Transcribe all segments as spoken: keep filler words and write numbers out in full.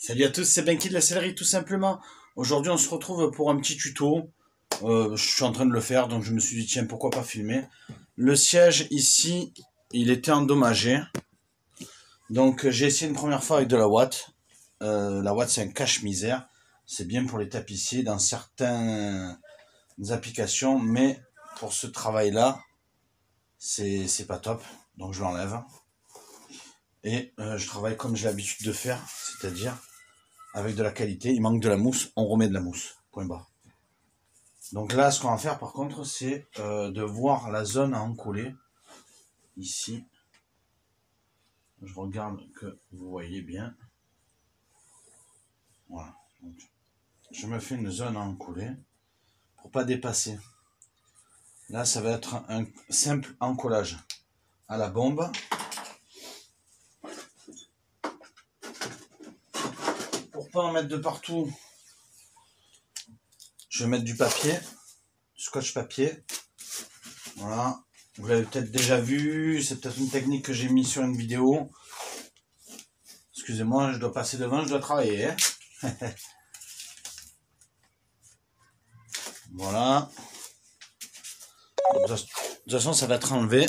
Salut à tous, c'est Benki de la sellerie tout simplement. Aujourd'hui on se retrouve pour un petit tuto. Euh, je suis en train de le faire donc je me suis dit tiens pourquoi pas filmer. Le siège ici il était endommagé. Donc j'ai essayé une première fois avec de la ouate. Euh, la ouate c'est un cache-misère. C'est bien pour les tapissiers dans certaines applications. Mais pour ce travail là c'est pas top. Donc je l'enlève. Et euh, je travaille comme j'ai l'habitude de faire. C'est-à-dire avec de la qualité, il manque de la mousse, on remet de la mousse, point barre. Donc là, ce qu'on va faire par contre, c'est euh, de voir la zone à encoller, ici. Je regarde que vous voyez bien. Voilà. Donc, je me fais une zone à encoller, pour pas dépasser. Là, ça va être un simple encollage à la bombe. Pour pas en mettre de partout, je vais mettre du papier, du scotch papier. Voilà. Vous l'avez peut-être déjà vu, c'est peut-être une technique que j'ai mis sur une vidéo. Excusez-moi, je dois passer devant, je dois travailler. Hein. Voilà. De toute façon, ça va être enlevé.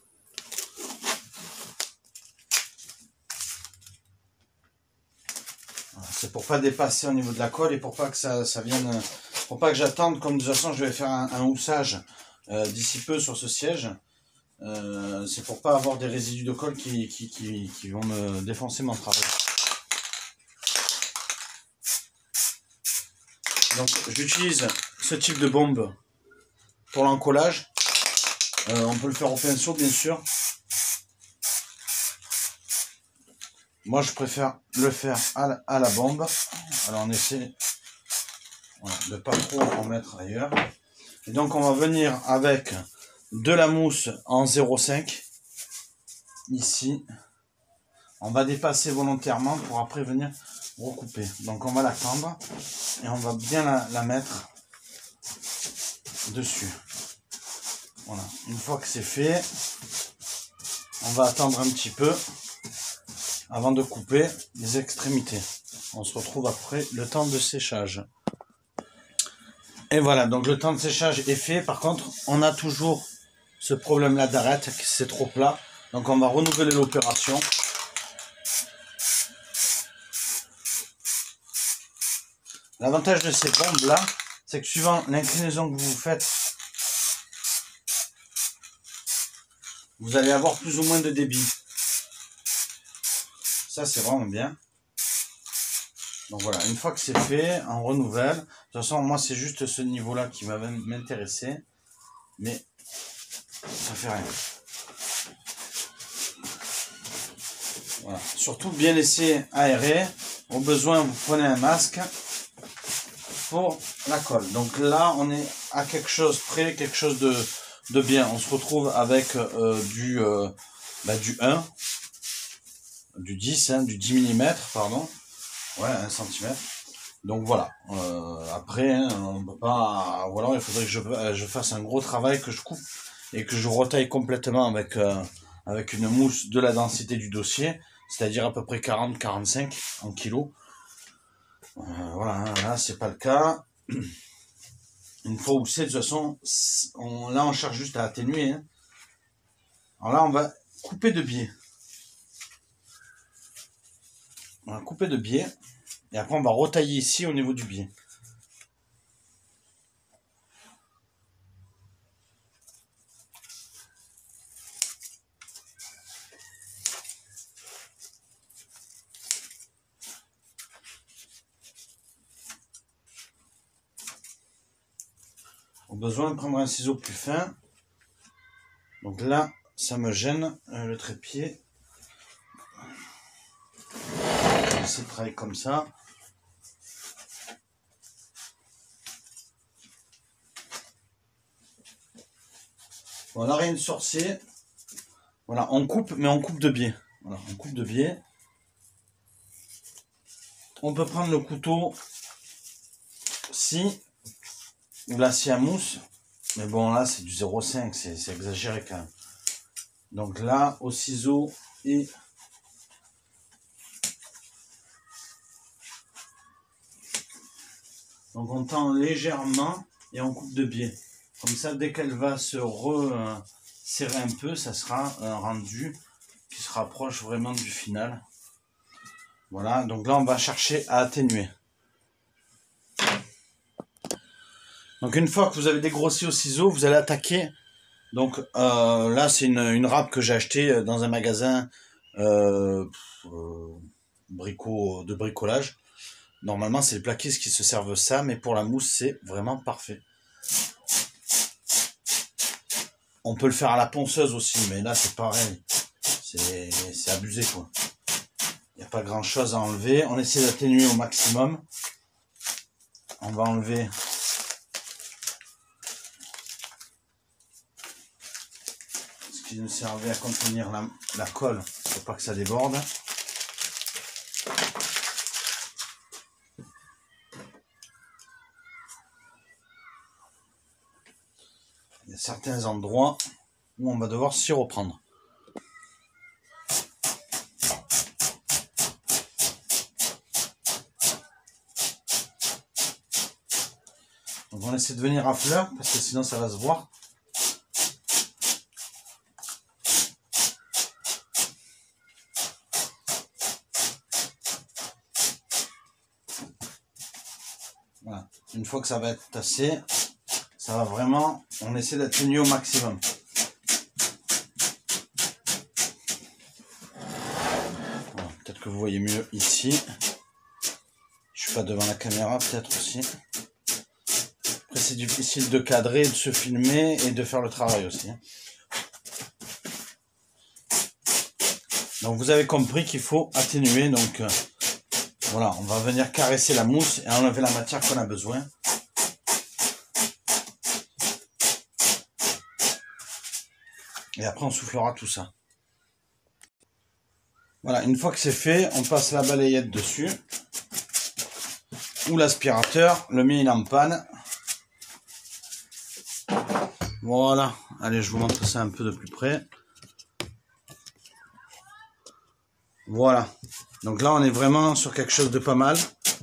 C'est pour pas dépasser au niveau de la colle et pour pas que ça, ça vienne... Pour pas que j'attende, comme de toute façon, je vais faire un, un houssage euh, d'ici peu sur ce siège. Euh, c'est pour pas avoir des résidus de colle qui, qui, qui, qui vont me défoncer mon travail. Donc j'utilise ce type de bombe pour l'encollage. Euh, on peut le faire au pinceau bien sûr. Moi je préfère le faire à la, à la bombe. Alors on essaie voilà, de pas trop en mettre ailleurs. Et donc on va venir avec de la mousse en zéro virgule cinq. Ici. On va dépasser volontairement pour après venir recouper. Donc on va la tendre et on va bien la, la mettre dessus. Voilà. Une fois que c'est fait, on va attendre un petit peu avant de couper les extrémités. On se retrouve après le temps de séchage. Et voilà, donc le temps de séchage est fait. Par contre, on a toujours ce problème-là d'arête, c'est trop plat. Donc on va renouveler l'opération. L'avantage de ces bombes-là, c'est que suivant l'inclinaison que vous faites, vous allez avoir plus ou moins de débit. Ça, c'est vraiment bien. Donc voilà, une fois que c'est fait, on renouvelle. De toute façon, moi, c'est juste ce niveau-là qui va m'intéresser. Mais ça fait rien. Voilà. Surtout bien laisser aérer. Au besoin, vous prenez un masque pour la colle. Donc là, on est à quelque chose près, quelque chose de, de bien. On se retrouve avec euh, du, euh, bah, du un, du dix, hein, du dix millimètres, pardon. Ouais, un centimètre. Donc voilà. Euh, après, hein, on peut pas. Voilà, il faudrait que je, je fasse un gros travail, que je coupe et que je retaille complètement avec euh, avec une mousse de la densité du dossier, c'est-à-dire à peu près quarante à quarante-cinq en kilos. Euh, voilà, hein, là c'est pas le cas. Une fois où c'est, de toute façon, on, là on cherche juste à atténuer. Hein. Alors là on va couper de biais. On va couper de biais. Et après on va retailler ici au niveau du biais. Au besoin de prendre un ciseau plus fin. Donc là, ça me gêne euh, le trépied. Je vais essayer de travailler comme ça. Bon, on n'a rien de sorcier. Voilà, on coupe, mais on coupe de biais. Voilà, on coupe de biais. On peut prendre le couteau si ou la scie à mousse. Mais bon, là, c'est du zéro virgule cinq, c'est exagéré quand même. Donc là, au ciseau et Donc on tend légèrement et on coupe de biais. Comme ça, dès qu'elle va se resserrer un peu, ça sera un rendu qui se rapproche vraiment du final. Voilà, donc là on va chercher à atténuer. Donc une fois que vous avez dégrossi au ciseau, vous allez attaquer. Donc euh, là c'est une, une râpe que j'ai achetée dans un magasin euh, euh, bricot, de bricolage. Normalement c'est les plaquistes qui se servent ça, mais pour la mousse c'est vraiment parfait. On peut le faire à la ponceuse aussi, mais là c'est pareil. C'est abusé quoi. Il n'y a pas grand chose à enlever. On essaie d'atténuer au maximum. On va enlever ce qui nous servait à contenir la, la colle pour pas que ça déborde. Il y a certains endroits où on va devoir s'y reprendre. Donc on essaie de venir à fleur parce que sinon ça va se voir. Voilà. Une fois que ça va être tassé, ça va vraiment, on essaie d'atténuer au maximum. Voilà. Peut-être que vous voyez mieux ici. Je suis pas devant la caméra, peut-être aussi. Après c'est difficile de cadrer, de se filmer et de faire le travail aussi. Donc vous avez compris qu'il faut atténuer. Donc euh, voilà, on va venir caresser la mousse et enlever la matière qu'on a besoin. Et après on soufflera tout ça. Voilà, une fois que c'est fait, on passe la balayette dessus. Ou l'aspirateur, le mien il est en panne. Voilà, allez je vous montre ça un peu de plus près. Voilà, donc là on est vraiment sur quelque chose de pas mal.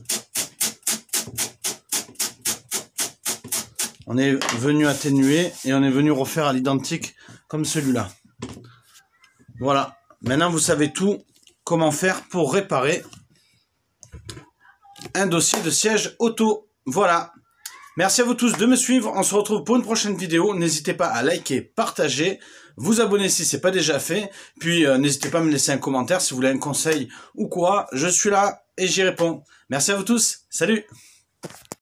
On est venu atténuer et on est venu refaire à l'identique comme celui-là. Voilà, maintenant vous savez tout comment faire pour réparer un dossier de siège auto. Voilà. Merci à vous tous de me suivre. On se retrouve pour une prochaine vidéo. N'hésitez pas à liker, partager, vous abonner si ce n'est pas déjà fait. Puis euh, n'hésitez pas à me laisser un commentaire si vous voulez un conseil ou quoi. Je suis là et j'y réponds. Merci à vous tous. Salut!